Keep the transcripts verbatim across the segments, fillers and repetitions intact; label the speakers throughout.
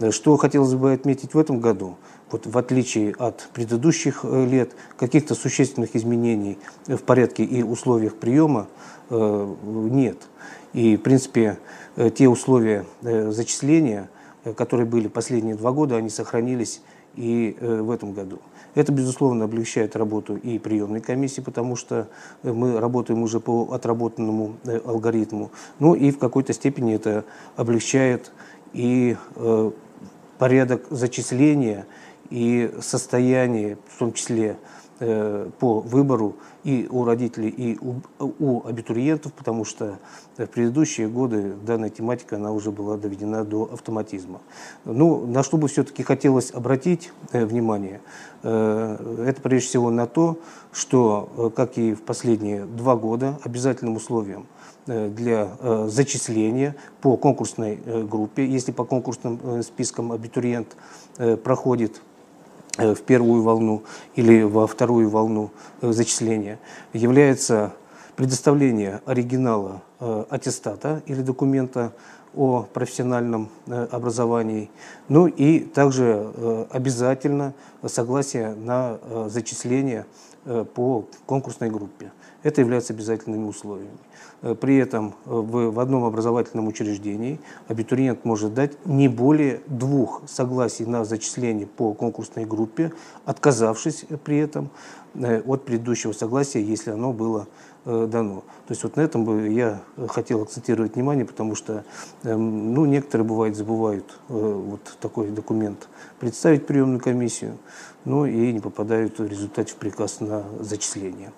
Speaker 1: Что хотелось бы отметить в этом году? Вот в отличие от предыдущих лет, каких-то существенных изменений в порядке и условиях приема нет. И, в принципе, те условия зачисления, которые были последние два года, они сохранились и в этом году. Это, безусловно, облегчает работу и приемной комиссии, потому что мы работаем уже по отработанному алгоритму. Ну и в какой-то степени это облегчает и э, порядок зачисления и состояние, в том числе э, по выбору и у родителей, и у, у абитуриентов, потому что в предыдущие годы данная тематика она уже была доведена до автоматизма. Ну, на что бы все-таки хотелось обратить э, внимание, э, это прежде всего на то, что, э, как и в последние два года, обязательным условием для э, зачисления по конкурсной э, группе, если по конкурсным э, спискам абитуриент э, проходит э, в первую волну или во вторую волну э, зачисления, является предоставление оригинала э, аттестата или документа о профессиональном э, образовании, ну и также э, обязательно согласие на э, зачисление э, по конкурсной группе. Это является обязательными условиями. При этом в, в одном образовательном учреждении абитуриент может дать не более двух согласий на зачисление по конкурсной группе, отказавшись при этом от предыдущего согласия, если оно было дано. То есть вот на этом бы я хотел акцентировать внимание, потому что ну, некоторые, бывает, забывают вот такой документ представить приемную комиссию, но и не попадают в результате в приказ на зачисление.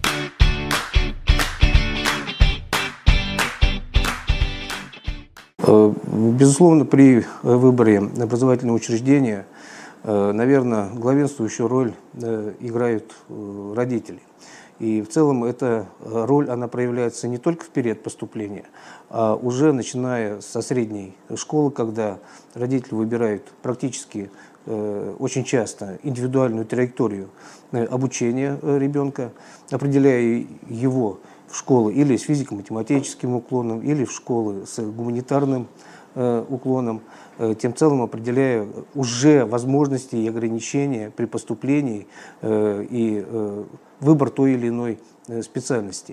Speaker 1: Безусловно, при выборе образовательного учреждения, наверное, главенствующую роль играют родители. И в целом эта роль, она проявляется не только в период поступления, а уже начиная со средней школы, когда родители выбирают практически очень часто индивидуальную траекторию обучения ребенка, определяя его в школы или с физико-математическим уклоном, или в школы с гуманитарным э, уклоном, э, тем целым определяя уже возможности и ограничения при поступлении э, и э, выбор той или иной э, специальности.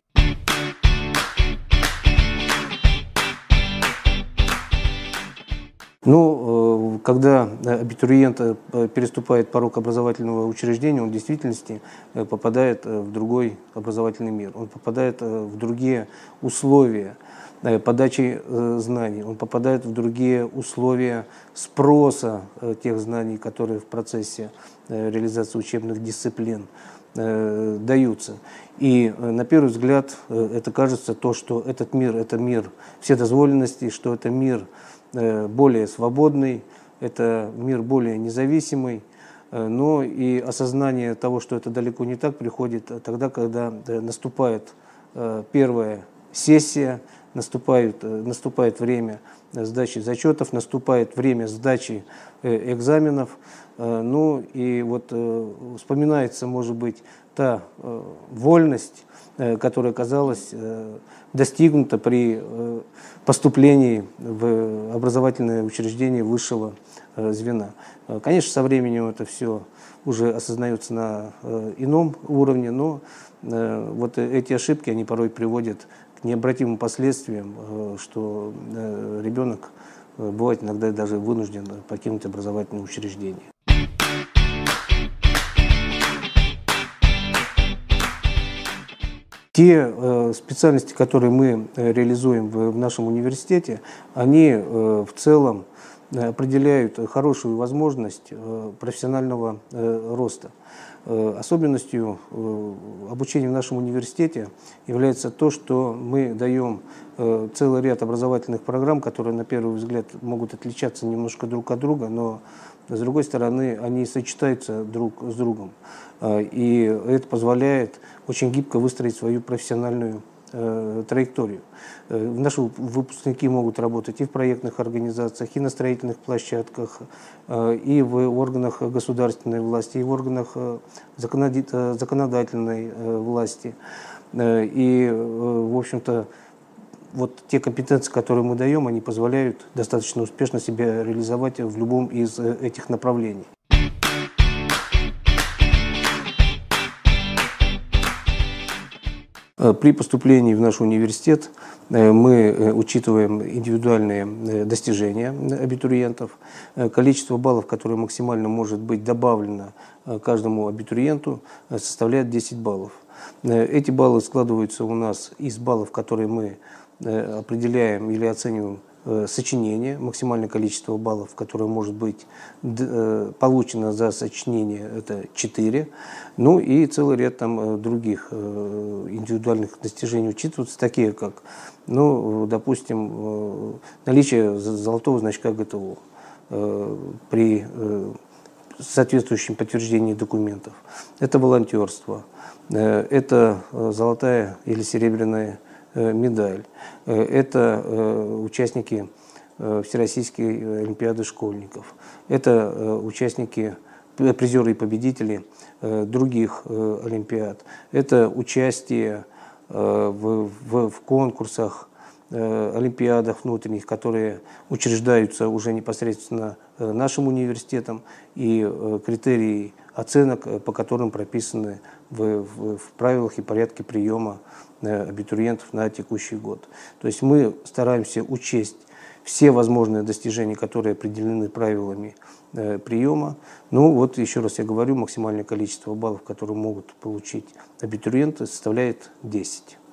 Speaker 1: Ну, когда абитуриент переступает порог образовательного учреждения, он в действительности попадает в другой образовательный мир, он попадает в другие условия подачи знаний, он попадает в другие условия спроса тех знаний, которые в процессе реализации учебных дисциплин даются. И на первый взгляд это кажется то, что этот мир – это мир вседозволенности, что это мир более свободный, это мир более независимый, но и осознание того, что это далеко не так, приходит тогда, когда наступает первая сессия, наступает, наступает время сдачи зачетов, наступает время сдачи экзаменов. Ну и вот вспоминается, может быть, та вольность, которая казалась достигнута при поступлении в образовательное учреждение высшего звена. Конечно, со временем это все уже осознается на ином уровне, но вот эти ошибки, они порой приводят к необратимым последствиям, что ребенок бывает иногда даже вынужден покинуть образовательное учреждение. Те э, специальности, которые мы реализуем в, в нашем университете, они э, в целом определяют хорошую возможность э, профессионального э, роста. Э, особенностью э, обучения в нашем университете является то, что мы даем э, целый ряд образовательных программ, которые на первый взгляд могут отличаться немножко друг от друга, но с другой стороны они сочетаются друг с другом. И это позволяет очень гибко выстроить свою профессиональную э, траекторию. Наши выпускники могут работать и в проектных организациях, и на строительных площадках, э, и в органах государственной власти, и в органах э, законодательной э, власти. Э, и, э, в общем-то, вот те компетенции, которые мы даем, они позволяют достаточно успешно себя реализовать в любом из этих направлений. При поступлении в наш университет мы учитываем индивидуальные достижения абитуриентов. Количество баллов, которое максимально может быть добавлено каждому абитуриенту, составляет десять баллов. Эти баллы складываются у нас из баллов, которые мы определяем или оцениваем сочинение, максимальное количество баллов, которое может быть получено за сочинение, это четыре. Ну и целый ряд там других индивидуальных достижений учитываются, такие как, ну, допустим, наличие золотого значка ГТО при соответствующем подтверждении документов. Это волонтерство, это золотая или серебряная медаль. Это участники Всероссийской олимпиады школьников. Это участники, призеры и победители других олимпиад. Это участие в, в, в конкурсах, олимпиадах внутренних, которые учреждаются уже непосредственно нашим университетом, и критерии оценок, по которым прописаны в, в, в правилах и порядке приема абитуриентов на текущий год. То есть мы стараемся учесть все возможные достижения, которые определены правилами э, приема. Ну вот, еще раз я говорю, максимальное количество баллов, которые могут получить абитуриенты, составляет десять.